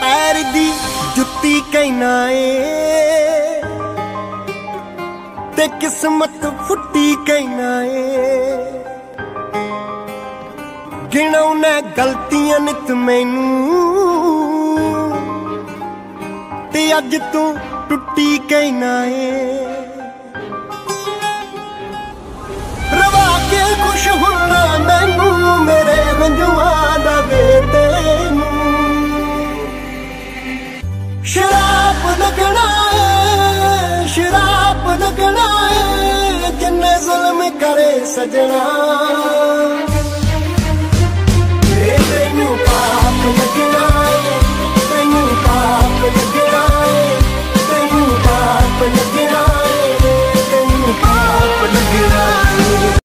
पैर दी जुत्ती कहना ए ते किस्मत फुट्टी कहना ए। गिनौने गलतियां नित मैनू ते अज तू टुट्टी कहना ए। रवा के खुश होना मैनू मेरे हंजुआं दा वेटे नू शराब लगना है, शराब लगना है जिन्ने जुल्म करे सजना।